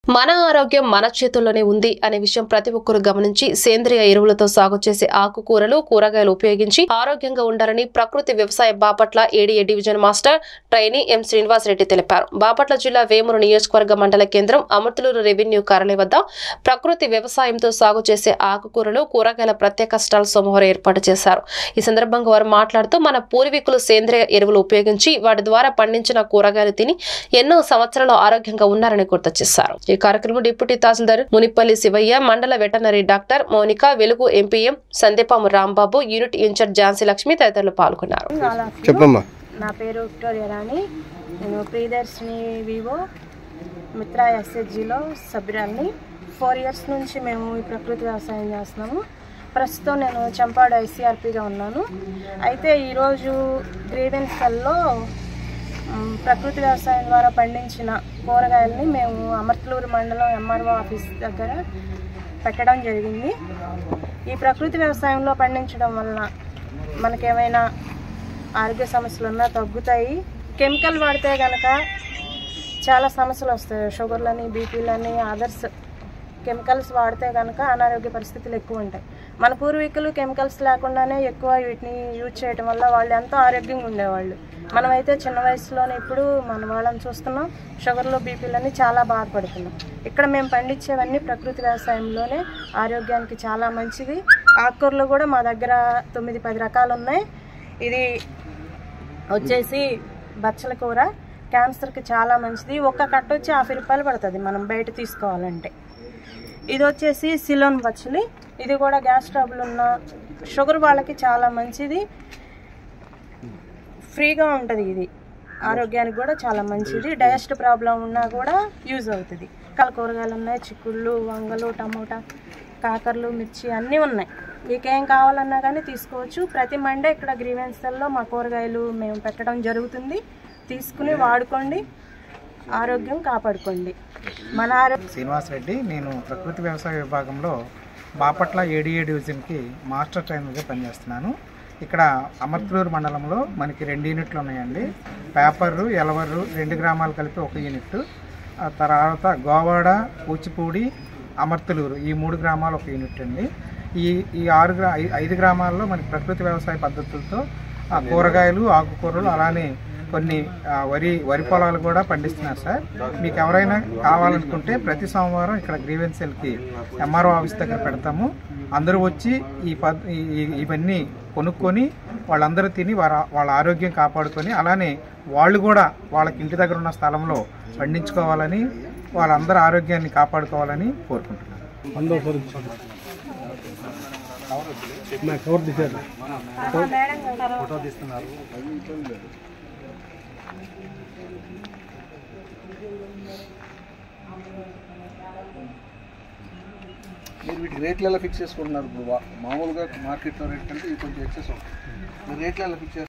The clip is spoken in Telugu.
మన ఆరోగ్యం మన చేతుల్లోనే ఉంది అనే విషయం ప్రతి ఒక్కరూ గమనించి సేంద్రియ ఎరువులతో సాగు చేసే ఆకుకూరలు కూరగాయలు ఉపయోగించి ఆరోగ్యంగా ఉండాలని ప్రకృతి వ్యవసాయ Bapatla ADA division master trainee M Srinivas Reddy తెలిపారు. బాపట్ల జిల్లా వేమూరు నియోజకవర్గ మండల కేంద్రం అమర్తులూరు రెవెన్యూ కార్యాలయం వద్ద ప్రకృతి వ్యవసాయంతో సాగు చేసే ఆకుకూరలు కూరగాయల ప్రత్యేక స్టాల్ సోమవారం ఏర్పాటు చేశారు. ఈ సందర్భంగా వారు మాట్లాడుతూ మన పూర్వీకులు సేంద్రియ ఎరువులు ఉపయోగించి వాటి ద్వారా పండించిన కూరగాయలు తిని ఎన్నో సంవత్సరాలు ఆరోగ్యంగా ఉన్నారని గుర్తు చేశారు. ఈ కార్యక్రమం డిప్యూటీ తహసీల్దార్ మునిపల్లి శివయ్య, మండల veterinary doctor Mounika, Velugu MPM Sandepamu Rambabu, unit incharge Jhansi Lakshmi తదితరులు పాల్గొన్నారు. నా పేరు విక్టోరియా రాణి. నేను ప్రియదర్శిని వివో మిత్రా ఎస్హెచ్జిలో సభ్యురాలిని. 4 years నుంచి మేము ఈ ప్రకృతి వ్యవసాయం చేస్తున్నాము. ప్రస్తుతం నేను చంపాడు ఐసీఆర్పీగా ఉన్నాను. అయితే ఈరోజు గ్రీవెన్స్లో ప్రకృతి వ్యవసాయం ద్వారా పండించిన కూరగాయలని మేము అమర్తులూరు మండలం ఎంఆర్ఓ ఆఫీస్ దగ్గర పెట్టడం జరిగింది. ఈ ప్రకృతి వ్యవసాయంలో పండించడం వలన మనకేమైనా ఆరోగ్య సమస్యలు ఉన్నా తగ్గుతాయి. కెమికల్ వాడితే కనుక చాలా సమస్యలు వస్తాయి. షుగర్లని, బీపీలని, అదర్స్ కెమికల్స్ వాడితే కనుక అనారోగ్య పరిస్థితులు ఎక్కువ ఉంటాయి. మన పూర్వీకులు కెమికల్స్ లేకుండానే ఎక్కువ వీటిని యూజ్ చేయడం వల్ల వాళ్ళు ఎంతో ఆరోగ్యంగా ఉండేవాళ్ళు. మనమైతే చిన్న వయసులోనే ఇప్పుడు మన వాళ్ళని చూస్తున్నాం, షుగర్లు, బీపీలని చాలా బాధపడుతున్నాం. ఇక్కడ మేము పండించేవన్నీ ప్రకృతి వ్యవసాయంలోనే ఆరోగ్యానికి చాలా మంచిది. ఆకుకూరలు కూడా మా దగ్గర 9-10 రకాలు ఉన్నాయి. ఇది వచ్చేసి బచ్చల కూర, క్యాన్సర్కి చాలా మంచిది. ఒక్క కట్ట వచ్చి 50 రూపాయలు పడుతుంది మనం బయట తీసుకోవాలంటే. ఇది వచ్చేసి సిలోన్ బచ్చలి, ఇది కూడా గ్యాస్ ట్రబుల్ ఉన్న షుగర్ వాళ్ళకి చాలా మంచిది, ఫ్రీగా ఉంటుంది. ఇది ఆరోగ్యానికి కూడా చాలా మంచిది. డైజెస్ట్ ప్రాబ్లం ఉన్నా కూడా యూజ్ అవుతుంది. కూరగాయలు ఉన్నాయి, చిక్కుళ్ళు, వంగలు, టమోటా, కాకరలు, మిర్చి అన్నీ ఉన్నాయి. మీకేం కావాలన్నా కానీ తీసుకోవచ్చు. ప్రతి మండే ఇక్కడ గ్రీవెన్స్లో మా కూరగాయలు మేము పెట్టడం జరుగుతుంది. తీసుకుని వాడుకోండి, ఆరోగ్యం కాపాడుకోండి. మన శ్రీనివాస్ రెడ్డి, నేను ప్రకృతి వ్యవసాయ విభాగంలో బాపట్ల ఏడీఏ డివిజన్కి మాస్టర్ ట్రైనర్గా పనిచేస్తున్నాను. ఇక్కడ అమర్తులూరు మండలంలో మనకి 2 యూనిట్లు ఉన్నాయండి. పేపర్రు, ఎలవర్రు 2 గ్రామాలు కలిపి 1 యూనిట్. తర్వాత గోవాడ, కూచిపూడి, అమర్తులూరు ఈ 3 గ్రామాలు 1 యూనిట్ అండి. ఈ 5 గ్రామాల్లో మనకి ప్రకృతి వ్యవసాయ పద్ధతులతో కూరగాయలు, ఆకుకూరలు, అలానే కొన్ని వరి పొలాలు కూడా పండిస్తున్నారు సార్. మీకు ఎవరైనా కావాలనుకుంటే ప్రతి సోమవారం ఇక్కడ గ్రీవెన్సెల్కి ఎంఆర్ఓ ఆఫీస్ దగ్గర పెడతాము. అందరూ వచ్చి ఇవన్నీ కొనుక్కొని వాళ్ళందరూ తిని వాళ్ళ ఆరోగ్యం కాపాడుకొని, అలానే వాళ్ళు కూడా వాళ్ళకి ఇంటి దగ్గర ఉన్న స్థలంలో పండించుకోవాలని, వాళ్ళందరూ ఆరోగ్యాన్ని కాపాడుకోవాలని కోరుకుంటున్నాను. మీరు వీటికి రేట్లు ఎలా ఫిక్స్ చేసుకుంటున్నారు? ఇప్పుడు మామూలుగా మార్కెట్లో రేట్ కంటే ఇది కొంచెం ఎక్సెస్ ఉంటుంది. మీరు రేట్లు ఎలా ఫిక్స్ చేస్తారు?